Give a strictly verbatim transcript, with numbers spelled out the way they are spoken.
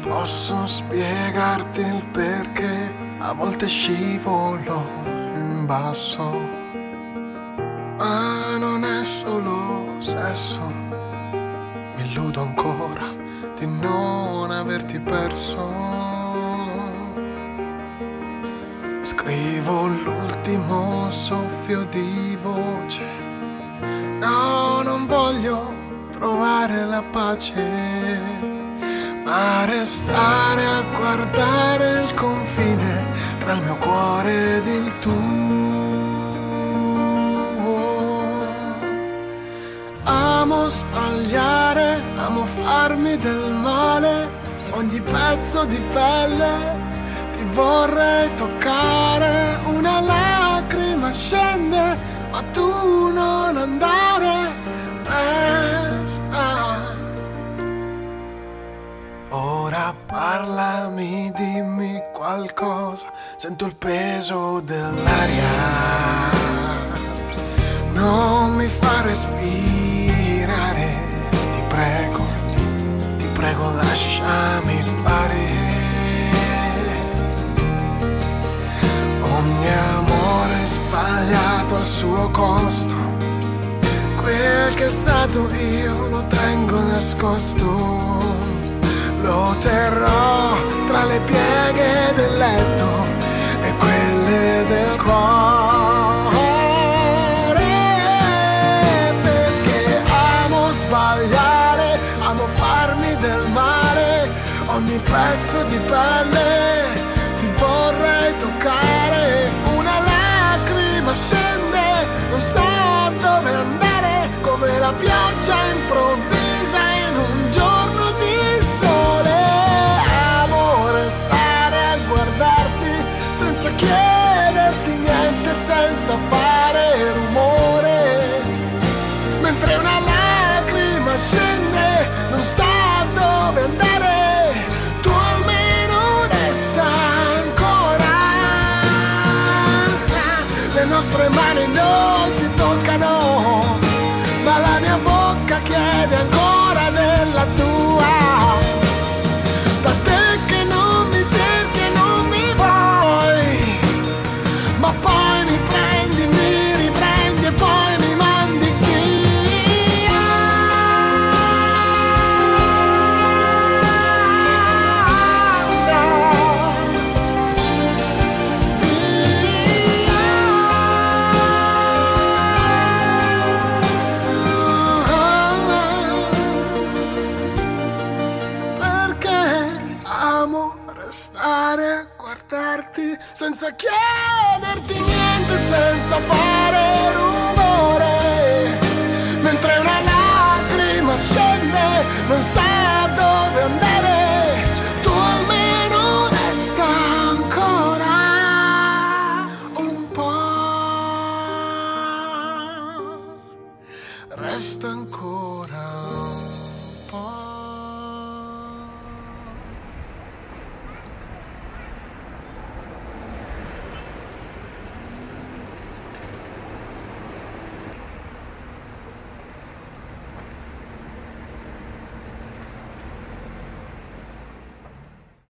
Posso spiegarti il perché a volte scivolo in basso, ma non è solo sesso. Mi illudo ancora di non averti perso. Scrivo l'ultimo soffio di voce. No, non voglio trovare la pace, ma restare a guardare il confine tra il mio cuore ed il tuo. Amo sbagliare, amo farmi del male, ogni pezzo di pelle ti vorrei toccare. Una lacrima scende, ma tu non andare, resta. Ora parlami, dimmi qualcosa, sento il peso dell'aria. Non mi fa respirare, ti prego, ti prego lasciami fare. Ogni amore sbagliato al suo costo, quel che è stato io lo tengo nascosto. Lo terrò tra le pieghe del letto e quelle del cuore, perché amo sbagliare, amo farmi del male, ogni pezzo di pelle ti vorrei toccare. Una lacrima scende, non so dove andare, come la pioggia improvvisa in un giorno di senza chiederti niente, senza fare rumore. Mentre una lacrima scende, non sa dove andare, tu almeno resta ancora. Le nostre mani non si toccano, ma la mia bocca chiede ancora della tua. Da te che non mi cerchi e non mi vuoi, ma poi mi prendi, mi riprendi e poi mi mandi via. Perché amo restare a guardarti senza chiederti niente, senza fare rumore. Mentre una lacrima scende, non sa dove andare, tu almeno resta ancora un po'. Resta ancora